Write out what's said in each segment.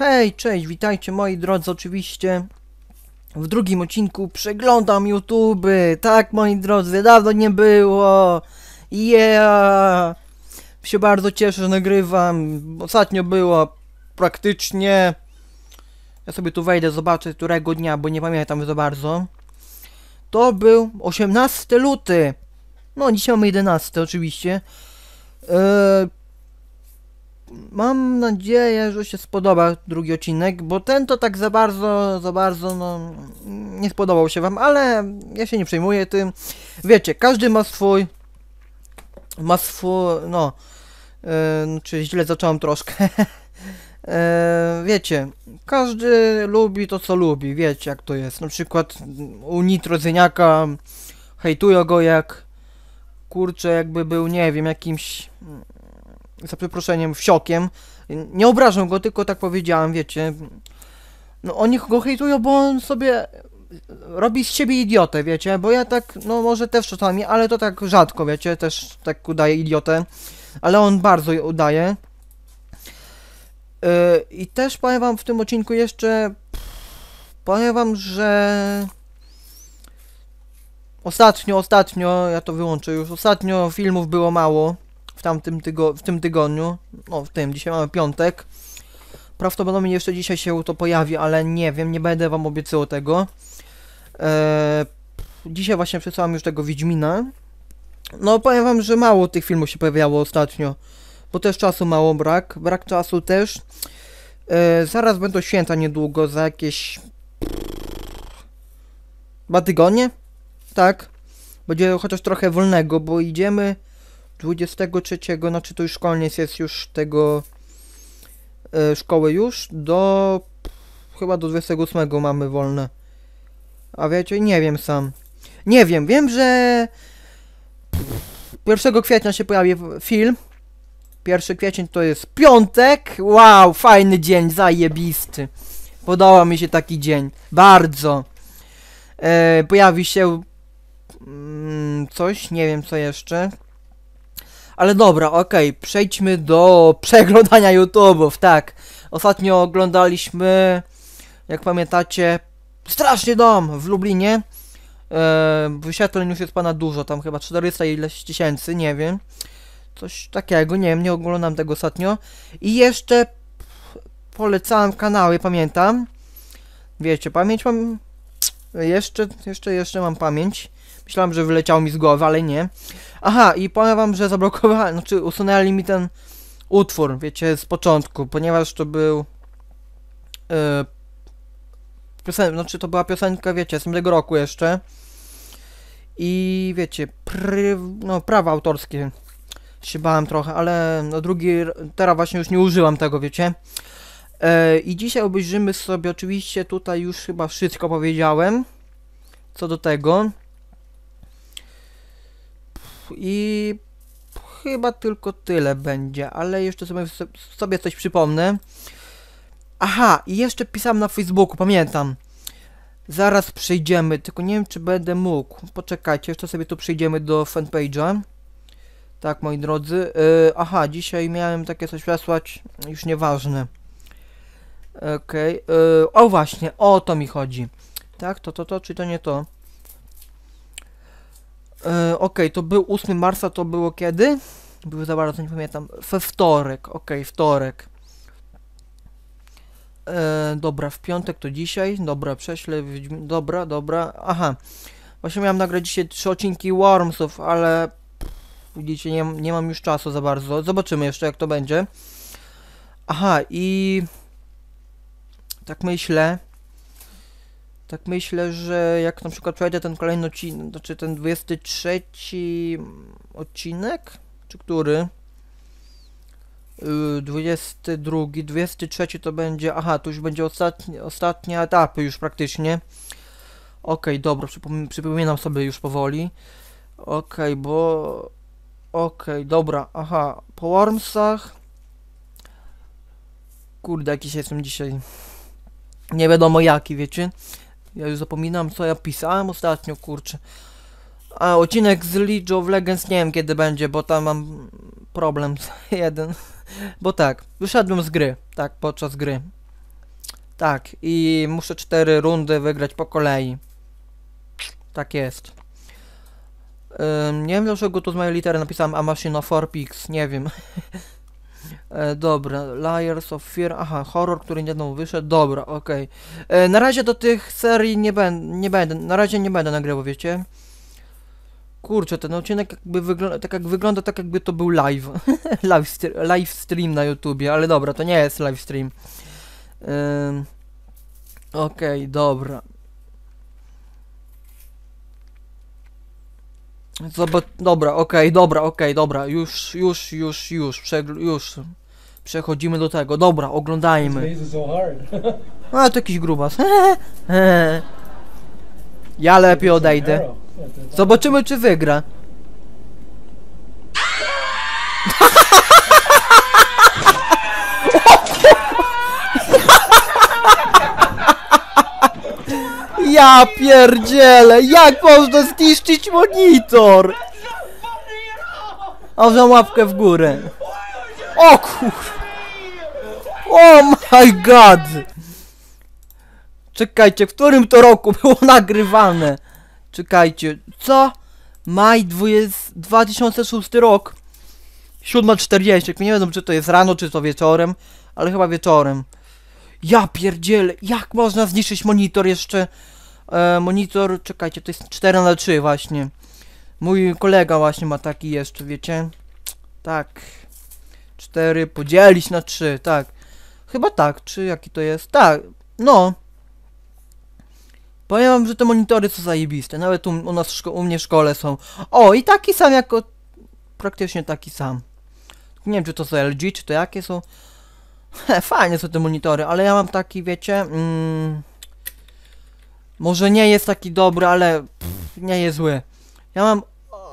Hej, cześć, witajcie moi drodzy, oczywiście w drugim odcinku przeglądam YouTube. Tak, moi drodzy, dawno nie było. Yeah! Się bardzo cieszę, że nagrywam. Ostatnio było praktycznie... Ja sobie tu wejdę, zobaczę którego dnia, bo nie pamiętam za bardzo. To był 18 luty. No, dzisiaj mamy 11 oczywiście. Mam nadzieję, że się spodoba drugi odcinek, bo ten to tak za bardzo, no, nie spodobał się wam, ale ja się nie przejmuję tym. Wiecie, każdy ma swój, no, czy źle zacząłem troszkę. Wiecie, każdy lubi to, co lubi, wiecie jak to jest. Na przykład u Nitrozyniaka hejtują go jak, kurczę, jakby był, nie wiem, jakimś... za przeproszeniem, wsiokiem. Nie obrażam go, tylko tak powiedziałem, wiecie. No oni go hejtują, bo on sobie robi z siebie idiotę, wiecie. Bo ja tak, no może też czasami, ale to tak rzadko, wiecie. Też tak udaję idiotę. Ale on bardzo udaje. I też powiem wam w tym odcinku jeszcze... Powiem wam, że... Ostatnio, ja to wyłączę już. Ostatnio filmów było mało. W tym tygodniu, no dzisiaj mamy piątek. Prawdopodobnie jeszcze dzisiaj się to pojawi, ale nie wiem, nie będę wam obiecywał tego. Dzisiaj właśnie przesłałem już tego Wiedźmina. No powiem wam, że mało tych filmów się pojawiało ostatnio. Bo też czasu mało brak czasu też. Zaraz będą święta niedługo, za jakieś... 2 tygodnie? Tak. Będzie chociaż trochę wolnego, bo idziemy... 23, znaczy to już koniec jest już tego szkoły już, do chyba do 28 mamy wolne. A wiecie, nie wiem sam. Nie wiem, wiem, że 1 kwietnia się pojawi film. 1 kwiecień to jest piątek. Wow, fajny dzień, zajebisty. Podoba mi się taki dzień, bardzo. Pojawi się coś, nie wiem co jeszcze. Ale dobra, okej, przejdźmy do przeglądania YouTube'ów, tak. Ostatnio oglądaliśmy, jak pamiętacie, Straszny Dom w Lublinie. Wyświetleń już jest pana dużo, tam chyba 400 ileś tysięcy, nie wiem. Coś takiego, nie wiem, nie oglądam tego ostatnio. I jeszcze polecałem kanały, pamiętam. Wiecie, pamięć mam... Jeszcze mam pamięć. Myślałem, że wyleciało mi z głowy, ale nie. Aha, i powiem wam, że zablokowali, znaczy usunęli mi ten utwór, wiecie, z początku, ponieważ to był... znaczy to była piosenka, wiecie, z tamtego roku jeszcze. I wiecie, prawa autorskie się bałem trochę, ale no teraz właśnie już nie użyłam tego, wiecie. I dzisiaj obejrzymy sobie, oczywiście tutaj już chyba wszystko powiedziałem, co do tego. I chyba tylko tyle będzie, ale jeszcze sobie coś przypomnę. Aha, i jeszcze pisałem na Facebooku, pamiętam. Zaraz przejdziemy, tylko nie wiem czy będę mógł. Poczekajcie, jeszcze sobie tu przejdziemy do fanpage'a. Tak, moi drodzy. Aha, dzisiaj miałem takie coś przesłać, już nieważne. Okej, o właśnie, o to mi chodzi. Tak, to, czy to nie to? Okej, to był 8 marca, to było kiedy? Było za bardzo, nie pamiętam. We wtorek, okej, wtorek. Dobra, w piątek to dzisiaj. Dobra, prześlę, dobra. Aha, właśnie miałem nagrać dzisiaj 3 odcinki Wormsów, ale... Widzicie, nie mam już czasu za bardzo. Zobaczymy jeszcze jak to będzie. Aha, i... Tak myślę, że jak na przykład przejdę ten kolejny odcinek, znaczy ten 23 odcinek, czy który? 22, 23 to będzie, aha, to już będzie ostatnie etapy już praktycznie. Okej, dobra, przypominam sobie już powoli. Okej, dobra, aha, po Wormsach. Kurde, jakiś jestem dzisiaj. Nie wiadomo jaki, wiecie. Ja już zapominam co ja pisałem ostatnio, kurczę. A odcinek z League of Legends nie wiem kiedy będzie, bo tam mam problem jeden. Bo tak, wyszedłem z gry, tak, podczas gry. Tak, i muszę 4 rundy wygrać po kolei. Tak jest. Nie wiem dlaczego tu z mojej litery napisałem A Machine of 4 Pigs, nie wiem. Dobra, Layers of Fear, aha, horror, który niedawno wyszedł, dobra, okej. Na razie do tych serii nie będę, na razie nie będę nagrywał, wiecie. Kurczę, ten odcinek jakby wygląda tak jakby to był live. Live stream na YouTubie, ale dobra, to nie jest live stream. Okej, dobra. Dobra, dobra, już. Przechodzimy do tego, dobra, oglądajmy. A, to jakiś grubas. Ja lepiej odejdę. Zobaczymy, czy wygra. Ja pierdzielę, jak można zniszczyć monitor? A za łapkę w górę. O kur... Oh my god! Czekajcie, w którym to roku było nagrywane? Czekajcie, co? Maj 2006 rok. 7:40, nie wiem czy to jest rano, czy to wieczorem, ale chyba wieczorem. Ja pierdzielę, jak można zniszczyć monitor jeszcze? Monitor, czekajcie, to jest 4:3 właśnie. Mój kolega właśnie ma taki jeszcze, wiecie? Tak. 4 podzielić na 3, tak. Chyba tak, czy jaki to jest? Tak, no. Powiem wam, że te monitory są zajebiste, nawet u mnie w szkole są. O, i taki sam jako... Praktycznie taki sam. Nie wiem, czy to są LG, czy to jakie są. Fajnie są te monitory, ale ja mam taki, wiecie... może nie jest taki dobry, ale... nie jest zły. Ja mam...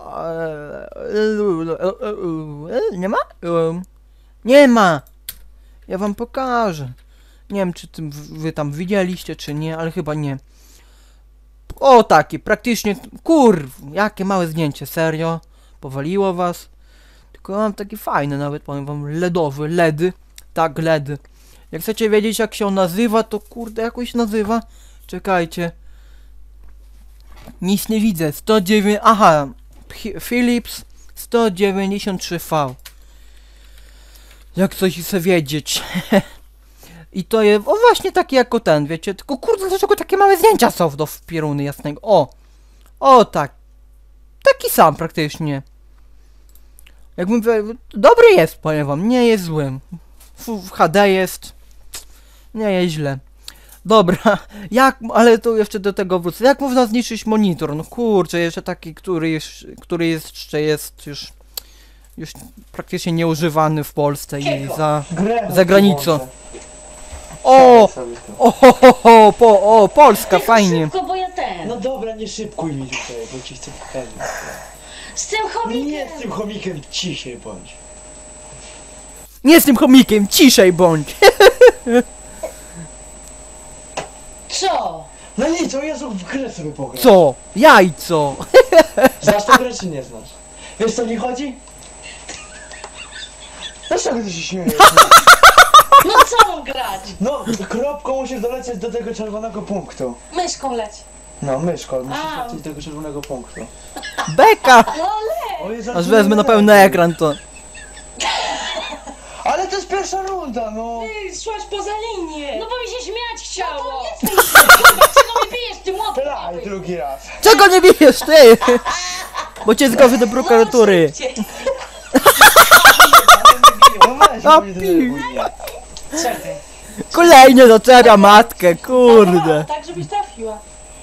nie ma? Nie ma! Ja wam pokażę. Nie wiem, czy wy tam widzieliście, czy nie, ale chyba nie. O, taki, praktycznie... jakie małe zdjęcie, serio. Powaliło was. Tylko mam taki fajny nawet, powiem wam, LEDowy, LEDy. Tak, LEDy. Jak chcecie wiedzieć, jak się on nazywa, to kurde, jakoś nazywa. Czekajcie. Nic nie widzę. 109... Aha. Philips 193V. Jak coś chce wiedzieć. I to jest... O, właśnie taki jako ten, wiecie. Tylko kurde, dlaczego takie małe zdjęcia są do pieruny jasnego? O! O, tak. Taki sam praktycznie. Jakbym... Dobry jest, powiem wam. Nie jest złym. W HD jest... Nie jest źle. Dobra, ale to jeszcze do tego wrócę. Jak można zniszczyć monitor? No kurczę, jeszcze taki, który jeszcze jest już praktycznie nieużywany w Polsce i za granicą. O, Polska, fajnie. Szybko, bo ja ten. No dobra, nie szybkuj mi tutaj, bo ci chcę pokazać. Z tym chomikiem. Nie z tym chomikiem, ciszej bądź. Nie z tym chomikiem, ciszej bądź. Co? No nic, o Jezu, w grę sobie pograć. Co? Jajco. Znasz tę grę czy nie znasz? Wiesz co mi chodzi? Dlaczego ty się śmiejesz? No co mam grać? No, kropką musisz dolecieć do tego czerwonego punktu. Myszką leć. No, myszką, musisz A. lecieć do tego czerwonego punktu. Beka. No leć. O Jezu, Aż wezmę na pełny ekran to. Ale to jest pierwsza runda, no! Ty szłaś poza linię. No bo mi się śmiać chciało. No to nie Czego mnie bijesz, ty młotkiem? Plaj, drugi raz. Czego nie bijesz, ty? Bo cię zgłoszę do prokuratury. No weź, A, bo mnie denerwuj, nie. Czekaj. Kolejnie docenia matkę, kurde. Tak, żebyś trafiła.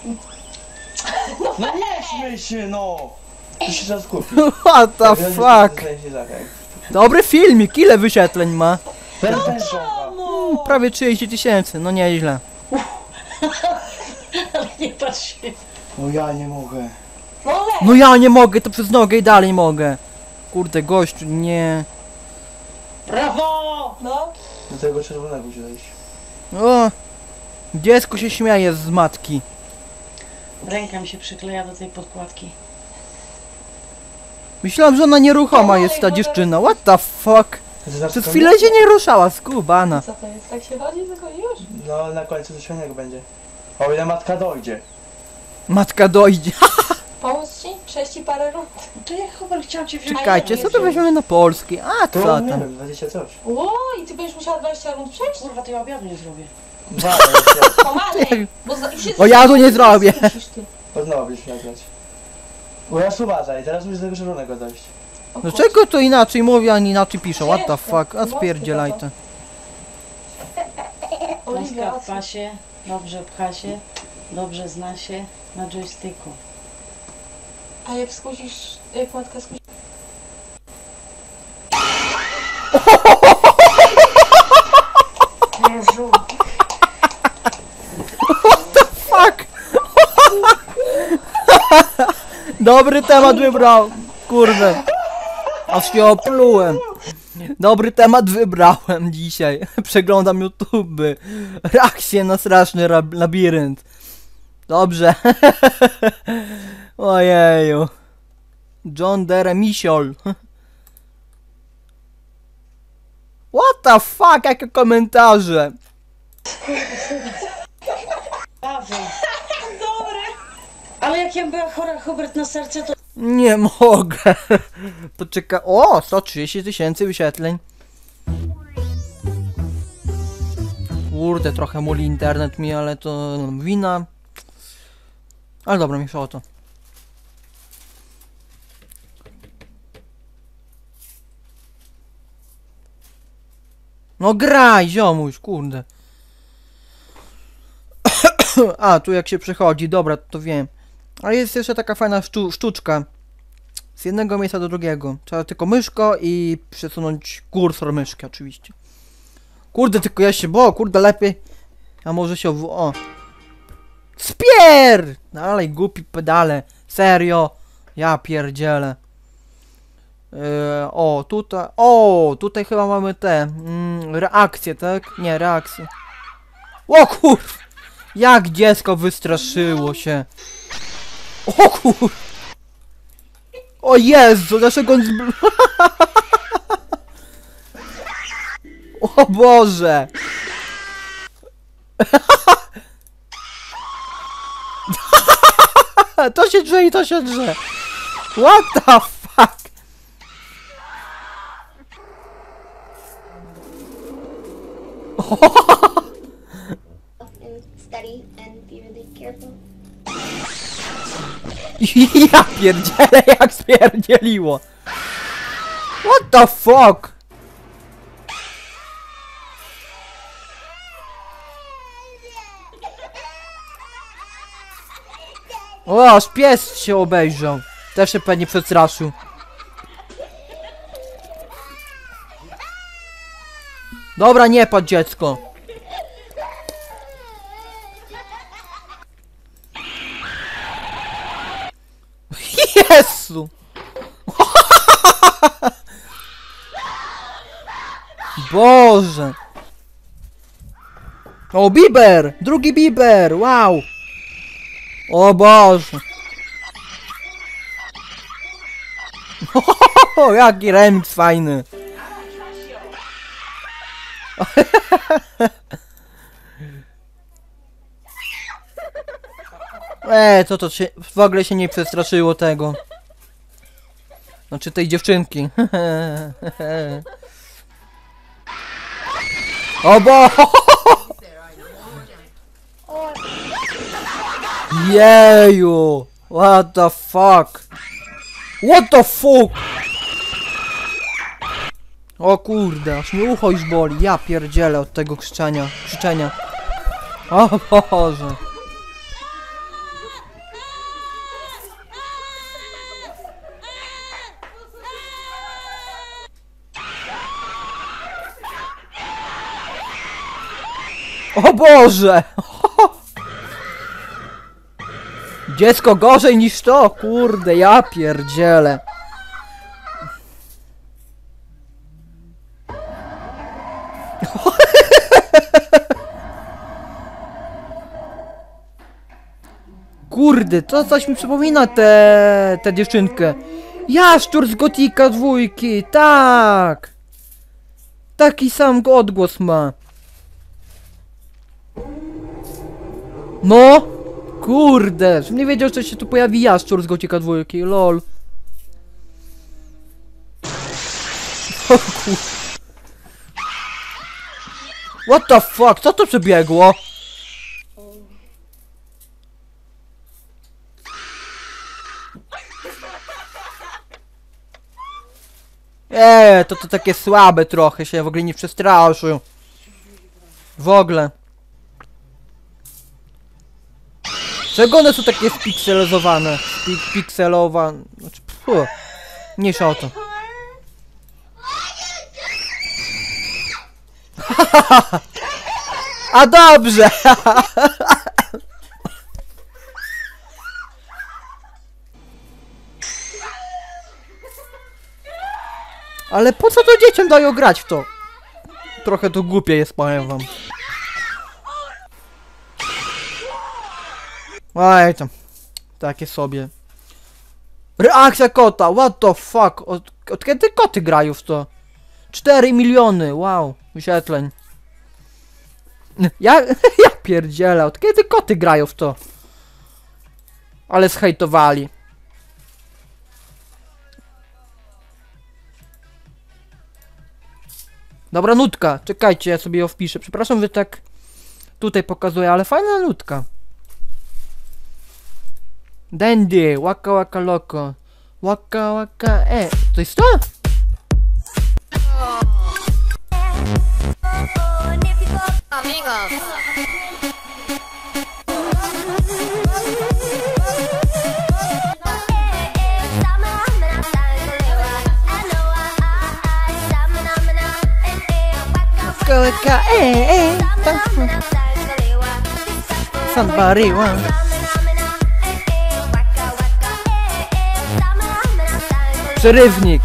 No nie śmiej się, no! Ty się teraz kupi. What the fuck? Dobry filmik, ile wyświetleń ma? No. Prawie 30 000, no nieźle. Ale nie patrz się. No ja nie mogę. No leć. No ja nie mogę, to przez nogę i dalej mogę. Kurde, gościu, nie. Brawo. No. Do tego czerwonego wziąłeś. O, dziecko się śmieje z matki. Ręka mi się przykleja do tej podkładki. Myślałem, że ona nieruchoma jest ta dziewczyna. What the fuck? To znaczy Przez to chwilę się nie ruszała, skubana. Co to jest? Tak się chodzi tylko już? No na końcu coś fajnego będzie. O ile matka dojdzie. Matka dojdzie. Pomóc ci? Przejść ci parę rund? To ja chyba chciałam cię wziąć. Czekajcie, sobie weźmiemy na polski. A To co nie tam? wiem, 20 coś. Ło, i ty będziesz musiała 20 rund przejść? Kurwa, to ja obiadu nie zrobię. Dwa, jeszcze. Pomalej! Bo wszyscy... O, ja tu nie zrobię. Musisz ty. Bo znowu byś miał grać. Urasz uważaj, teraz musisz do tego zielonego dojść. O No kurczę. czego to inaczej mówią, a nie inaczej piszą? What the fuck? A spierdzielaj to. Oliwia, Maska pcha się, dobrze pcha się, dobrze zna się na joysticku. a jak skusisz, jak matka skusi... Jezu. Fuck! Dobry temat wybrał. Kurde. Aż się oplułem. Dobry temat wybrałem dzisiaj. Przeglądam YouTube. Reakcje na straszny labirynt. Dobrze. Ojeju. John Deremisiol. What the fuck? Jakie komentarze? Paweł. Ale jak ja była chora, Hubert, na serce, to... Nie mogę. Poczekaj. O, 130 000 wyświetleń. Kurde, trochę muli internet mi, ale to wina. Ale dobra, mi o to. No graj, ziomuś, kurde. A, tu jak się przechodzi, dobra, to wiem. A jest jeszcze taka fajna sztuczka. Z jednego miejsca do drugiego. Trzeba tylko myszko i przesunąć kursor myszki oczywiście. Kurde, tylko ja się kurde, lepiej. A może się o. Spier! Dalej, głupi pedale. Serio. Ja pierdzielę. Tutaj chyba mamy te reakcje, tak? Nie, reakcje. O kurw! Jak dziecko wystraszyło się. O kur... O Jezu, dlaczego on O Boże! To się drze i to się drze. What the fuck? and steady and be really careful. Ja pierdzielę, jak spierdzieliło. What the fuck? O, aż pies się obejrzał. Też się pewnie przestraszył. Dobra, nie patrz, dziecko. Jezu! Boże! O, Bieber! Drugi Bieber! Wow! O Boże! O, jaki remix fajny! To się w ogóle się nie przestraszyło tego. Znaczy tej dziewczynki. O bo! Jeju! What the fuck? What the fuck? O kurde, aż mi ucho już boli. Ja pierdzielę od tego krzyczenia. O Boże. O Boże! Dziecko gorzej niż to, kurde, ja pierdzielę. Kurde, to coś mi przypomina tę dziewczynkę. Jaszczur z Gotika 2, tak! Taki sam odgłos ma. No! Kurde! Żebym nie wiedział, że się tu pojawi jaszczur z Gothica 2, lol. O kur... What the fuck? Co to przebiegło? To takie słabe trochę, się w ogóle nie przestraszył. W ogóle. Czego one są takie spikselizowane? Pikselowane. Znaczy, mniejsza o to. A dobrze! Ale po co to dzieciom dają grać w to? Trochę to głupie jest, powiem wam. Oj tam. Takie sobie. Reakcja kota, what the fuck? Od kiedy koty grają w to? 4 miliony, wow, wyświetleń. Ja pierdzielę, od kiedy koty grają w to? Ale zhejtowali. Dobra nutka, czekajcie, ja sobie ją wpiszę. Przepraszam, że tak tutaj pokazuję, ale fajna nutka. Dandy, waka waka loco. Waka waka to jest to? Waka waka somebody want. Przerywnik.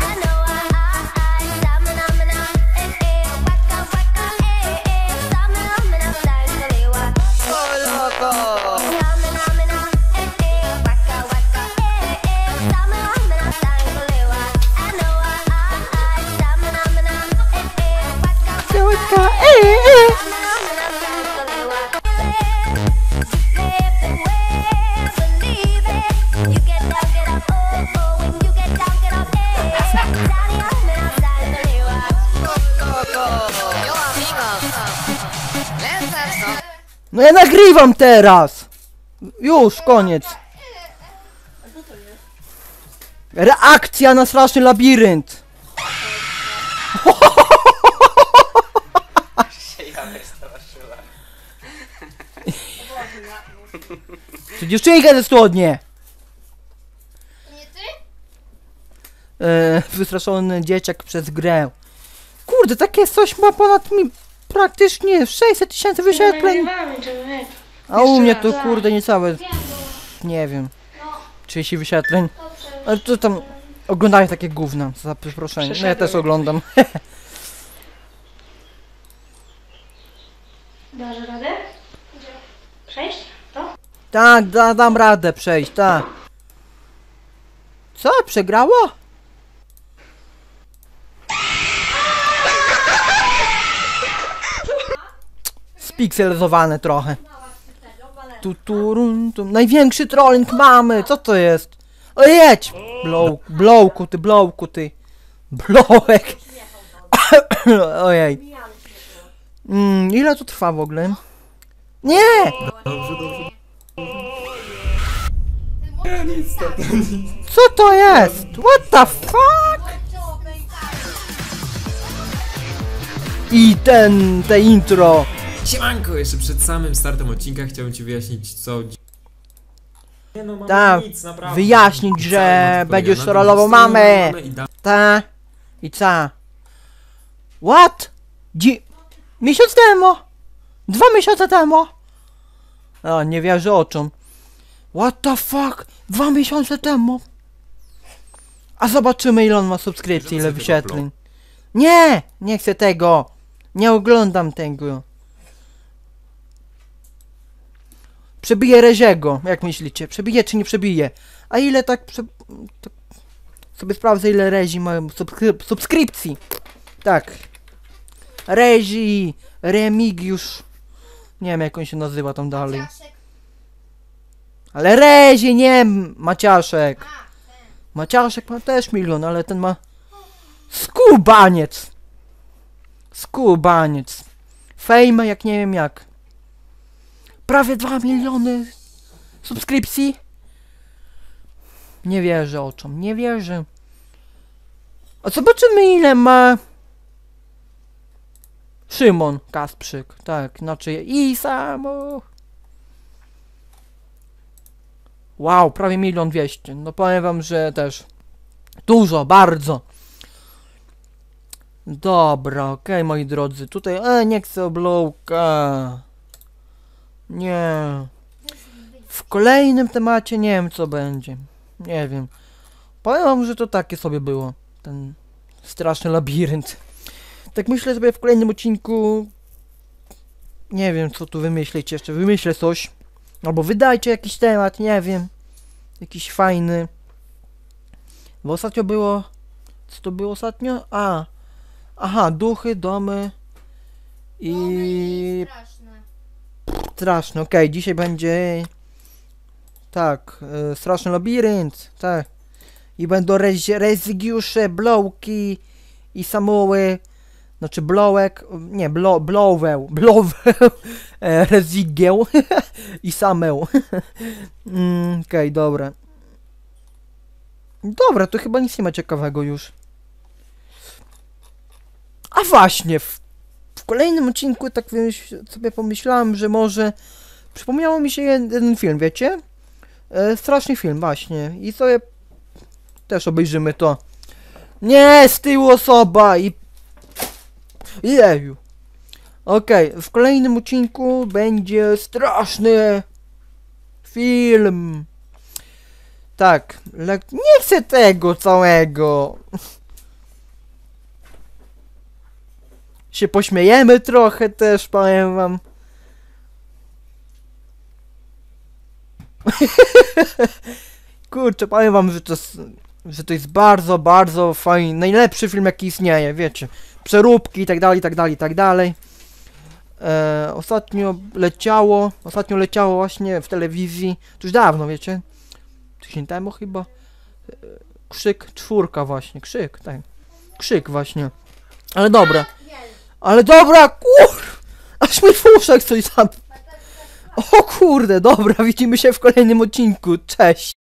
No ja nagrywam teraz! Już, koniec. Reakcja na straszny labirynt! To dziewczynka ze studnie! Nie ty? Wystraszony dzieciak przez grę. Kurde, takie coś ma ponad mi praktycznie 600 000 wyświetleń. A u mnie to kurde niecałe, nie wiem, 30 wyświetleń. Ale to tam oglądają takie gówna, za przeproszenie. No ja też oglądam. Dasz radę? Przejść? To? Tak, dam radę przejść, tak. Co? Przegrało? Spikselizowane trochę. Największy trolling mamy! Co to jest? O jedź! Blowku ty. Blowek. Ojej. Ile to trwa w ogóle? Nie! Co to jest? What the fuck? I te intro. Siemanko, jeszcze przed samym startem odcinka chciałbym ci wyjaśnić co... Nie no, mamy Tak, nic, naprawdę. wyjaśnić, że Cały motyw będziesz polega na rolował tym, że mamę. i Ta. I co? What? Miesiąc temu? 2 miesiące temu? O, nie wierzę oczom. What the fuck? 2 miesiące temu? A zobaczymy ile on ma subskrypcji, ile wyświetleń. Nie! Nie chcę tego! Nie oglądam tego. Przebije Reziego, jak myślicie? Przebije czy nie przebije? A ile tak sobie sprawdzę ile Rezi ma subskrypcji. Tak. Remigiusz. Nie wiem jak on się nazywa tam dalej. Ale Rezi, nie Maciaszek. Maciaszek ma też 1 milion, ale ten ma... Skubaniec. Skubaniec. Fame jak nie wiem jak. Prawie 2 miliony subskrypcji. Nie wierzę oczom, nie wierzę. A zobaczymy ile ma... Szymon Kasprzyk, tak, znaczy i samo. Wow, prawie 1 200 000. No powiem wam, że też dużo, bardzo. Dobra, okej, moi drodzy, tutaj, nie chcę oblowka. Nie. W kolejnym temacie nie wiem co będzie. Nie wiem. Powiem wam, że to takie sobie było. Ten straszny labirynt. Tak myślę sobie w kolejnym odcinku. Nie wiem co tu wymyślić jeszcze. Wymyślę coś. Albo wydajcie jakiś temat, nie wiem. Jakiś fajny. Bo ostatnio było... Co to było ostatnio? Aha, duchy, domy. I... Straszne, okej, dzisiaj będzie... Tak, straszny labirynt, tak. I będą rezygiusze, blowki i samoły. Znaczy blowek, nie, bloweł, rezygieł i sameł. Okej, dobra. Dobra, to chyba nic nie ma ciekawego już. A właśnie, w kolejnym odcinku tak sobie pomyślałem, że może przypomniało mi się jeden film, wiecie? Straszny film, właśnie. I sobie też obejrzymy to. Nie, z tyłu osoba i... Jeju. Okej, w kolejnym odcinku będzie straszny film. Tak, nie chcę tego całego. Się pośmiejemy trochę też, powiem wam. Kurczę, powiem wam, że to jest bardzo, bardzo fajny, najlepszy film jaki istnieje, wiecie. Przeróbki i tak dalej, i tak dalej, i tak dalej. Ostatnio leciało właśnie w telewizji, to już dawno, wiecie. Tydzień temu chyba. Krzyk 4 właśnie, Krzyk, tak. Krzyk właśnie. Ale dobra, aż mi w uszach coś tam. O kurde, dobra, widzimy się w kolejnym odcinku, cześć.